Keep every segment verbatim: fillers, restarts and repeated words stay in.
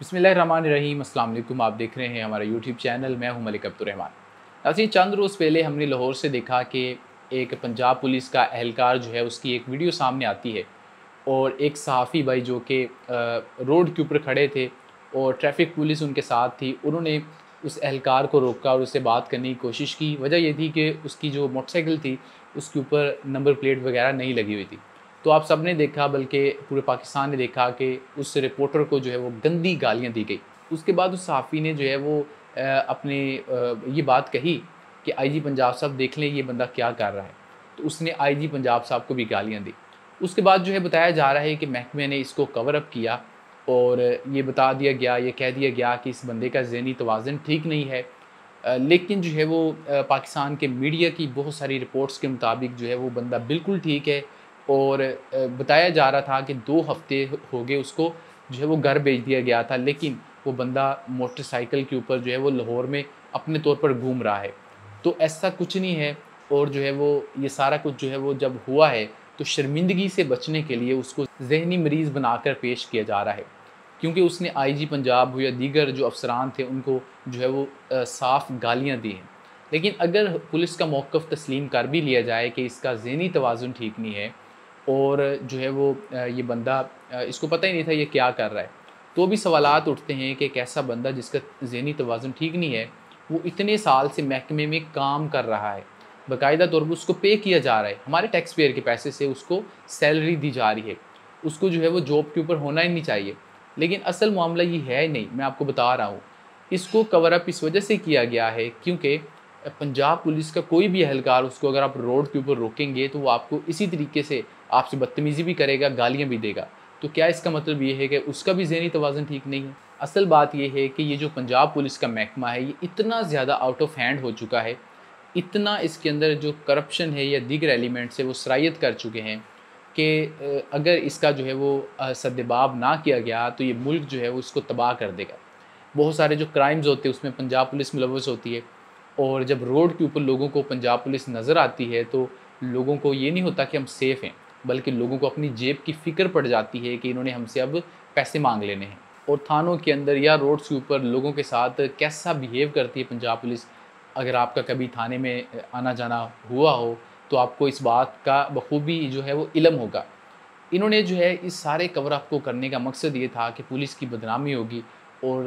बिस्मिल्लाहिर्रहमानिर्रहीम। अस्सलाम वालेकुम। आप देख रहे हैं हमारा यूट्यूब चैनल। मैं हूं मलिक अब्दुर्रहमान। नाज़रीन, चंद रोज़ पहले हमने लाहौर से देखा कि एक पंजाब पुलिस का एहलकार जो है उसकी एक वीडियो सामने आती है और एक सहाफ़ी भाई जो कि रोड के ऊपर खड़े थे और ट्रैफिक पुलिस उनके साथ थी, उन्होंने उस एहलकार को रोका और उससे बात करने की कोशिश की। वजह ये थी कि उसकी जो मोटरसाइकिल थी उसके ऊपर नंबर प्लेट वगैरह नहीं लगी हुई थी। तो आप सब ने देखा, बल्कि पूरे पाकिस्तान ने देखा कि उस रिपोर्टर को जो है वो गंदी गालियाँ दी गई। उसके बाद उस सहाफ़ी ने जो है वो अ, अपने अ, ये बात कही कि आईजी पंजाब साहब देख लें ये बंदा क्या कर रहा है। तो उसने आईजी पंजाब साहब को भी गालियाँ दी। उसके बाद जो है बताया जा रहा है कि महकमे ने इसको कवर अप किया और ये बता दिया गया, ये कह दिया गया कि इस बंदे का ज़हनी तवाज़ुन ठीक नहीं है। अ, लेकिन जो है वो अ, पाकिस्तान के मीडिया की बहुत सारी रिपोर्ट्स के मुताबिक जो है वो बंदा बिल्कुल ठीक है और अ, बताया जा रहा था कि दो हफ़्ते हो गए उसको जो है वो घर भेज दिया गया था, लेकिन वो बंदा मोटरसाइकिल के ऊपर जो है वो लाहौर में अपने तौर पर घूम रहा है। तो ऐसा कुछ नहीं है और जो है वो ये सारा कुछ जो है वो जब हुआ है तो शर्मिंदगी से बचने के लिए उसको ज़हनी मरीज़ बनाकर पेश किया जा रहा है। क्योंकि उसने आईजी पंजाब हो या दीगर जो अफ़सरान थे उनको जो है वो अ, साफ़ गालियाँ दी हैं। लेकिन अगर पुलिस का मौक़िफ़ तस्लीम कर भी लिया जाए कि इसका ज़हनी तवाज़ुन ठीक नहीं है और जो है वो अ, ये बंदा अ, इसको पता ही नहीं था ये क्या कर रहा है, तो भी सवालात उठते हैं कि एक ऐसा बंदा जिसका ज़हनी तवाज़ुन ठीक नहीं है, वो इतने साल से महकमे में काम कर रहा है, बाकायदा तौर पर उसको पे किया जा रहा है, हमारे टैक्स पेयर के पैसे से उसको सैलरी दी जा रही है, उसको जो है वो जॉब के ऊपर होना ही नहीं चाहिए। लेकिन असल मामला ये है नहीं, मैं आपको बता रहा हूँ। इसको कवर अप इस वजह से किया गया है क्योंकि पंजाब पुलिस का कोई भी एहलकार उसको अगर आप रोड के ऊपर रोकेंगे तो वो आपको इसी तरीके से आपसे बदतमीज़ी भी करेगा, गालियाँ भी देगा। तो क्या इसका मतलब ये है कि उसका भी ज़हनी तवाज़ुन ठीक नहीं है? असल बात ये है कि ये जो पंजाब पुलिस का महकमा है ये इतना ज़्यादा आउट ऑफ हैंड हो चुका है, इतना इसके अंदर जो करप्शन है या दीगर एलिमेंट्स है वो सरायत कर चुके हैं कि अ, अगर इसका जो है वो अ, सद्देबाब ना किया गया तो ये मुल्क जो है वो इसको तबाह कर देगा। बहुत सारे जो क्राइम्स होते हैं उसमें पंजाब पुलिस मुलव्वस होती है और जब रोड के ऊपर लोगों को पंजाब पुलिस नज़र आती है तो लोगों को ये नहीं होता कि हम सेफ़ हैं, बल्कि लोगों को अपनी जेब की फ़िक्र पड़ जाती है कि इन्होंने हमसे अब पैसे मांग लेने हैं। और थानों के अंदर या रोड्स के ऊपर लोगों के साथ कैसा बिहेव करती है पंजाब पुलिस, अगर आपका कभी थाने में आना जाना हुआ हो तो आपको इस बात का बखूबी जो है वो इल्म होगा। इन्होंने जो है इस सारे कवर अप को करने का मकसद ये था कि पुलिस की बदनामी होगी और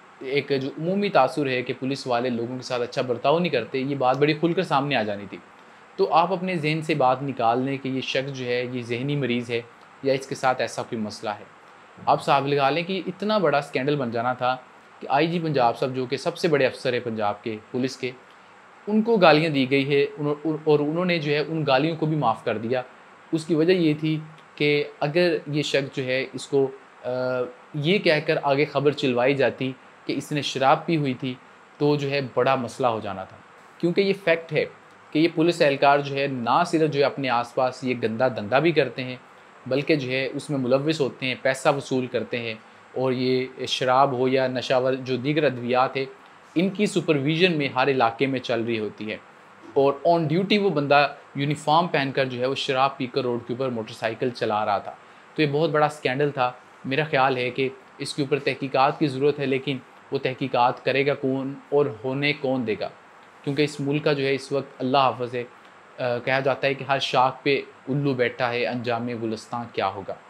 एक जो उमूमी तासुर है कि पुलिस वाले लोगों के साथ अच्छा बर्ताव नहीं करते, ये बात बड़ी खुलकर सामने आ जानी थी। तो आप अपने ज़हन से बात निकाल लें कि ये शख्स जो है ये ज़हनी मरीज़ है या इसके साथ ऐसा कोई मसला है। आप साहब लगा लें कि इतना बड़ा स्कैंडल बन जाना था कि आईजी पंजाब साहब जो कि सबसे बड़े अफ़सर है पंजाब के पुलिस के, उनको गालियाँ दी गई है उन्हों उन और उन्होंने जो है उन गालियों को भी माफ़ कर दिया। उसकी वजह ये थी कि अगर ये शख्स जो है इसको अ, ये कहकर आगे ख़बर चिलवाई जाती कि इसने शराब पी हुई थी, तो जो है बड़ा मसला हो जाना था। क्योंकि ये फ़ैक्ट है कि ये पुलिस एहलकार जो है ना सिर्फ़ जो है अपने आस-पास ये गंदा धंधा भी करते हैं, बल्कि जो है उसमें मुलव्विस होते हैं, पैसा वसूल करते हैं और ये शराब हो या नशावर जो दीगर अद्वियात है, इनकी सुपरविज़न में हर इलाके में चल रही होती है। और ऑन ड्यूटी वो बंदा यूनिफ़ॉर्म पहनकर जो है वो शराब पीकर रोड के ऊपर मोटरसाइकिल चला रहा था। तो ये बहुत बड़ा स्कैंडल था। मेरा ख़्याल है कि इसके ऊपर तहकीकात की ज़रूरत है, लेकिन वो तहकीकात करेगा कौन और होने कौन देगा? क्योंकि इस मुल्क का जो है इस वक्त अल्लाह हाफ़िज़ है। अ, कहा जाता है कि हर शाख पे उल्लू बैठा है, अंजाम गुलिस्तां क्या होगा?